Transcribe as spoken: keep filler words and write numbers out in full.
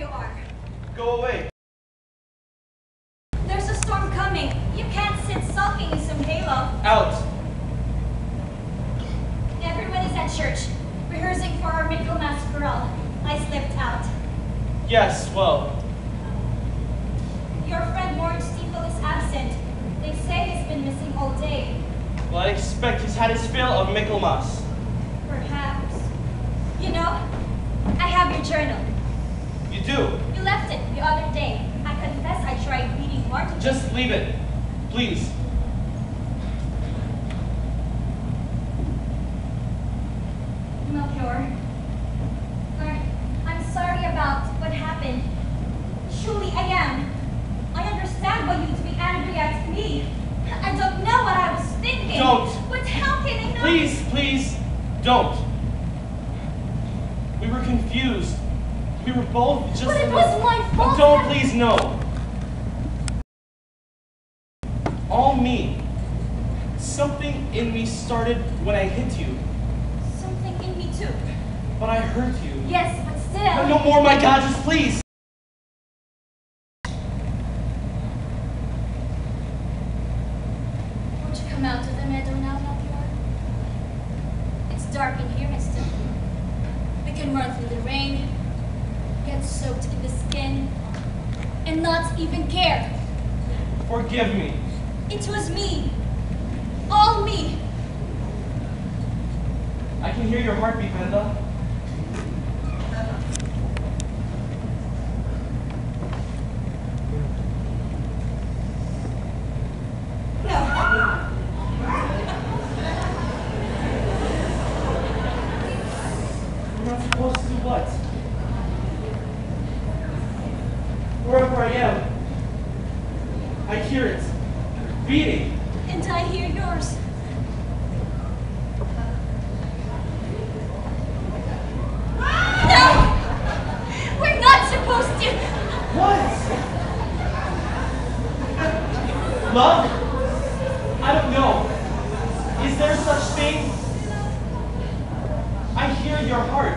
are. Go away. There's a storm coming. You can't sit sulking in some halo. Out. Everyone is at church, rehearsing for our Michaelmas chorale. I slipped out. Yes, well, Your friend Lawrence Steeple is absent. They say he's been missing all day. well, I expect he's had his fill of Michaelmas. Perhaps. You know, I have your journal. You do. You left it the other day. I confess I tried reading more to Just leave it, please. Melchior. I- I'm sorry about what happened. Truly I am. I understand why you'd be angry at me. I don't know what I was thinking. Don't. But how can I know? Please, please, don't. We were confused. We were both just... But it was my Oh, fault. don't, please, no. All me. Something in me started when I hit you, Something in me too. but I hurt you. Yes, but still. No more, my God, just please. Won't you come out to the meadow now, Melchior? It's dark in here instantly. We can run through the rain, get soaked in the skin, and not even care. Forgive me. It was me. All me. I can hear your heartbeat, Brenda. No. I'm not supposed to do what? Wherever I am, I hear it. Beating. And I hear yours. No! We're not supposed to. What? Love? I don't know. Is there such thing? I hear your heart.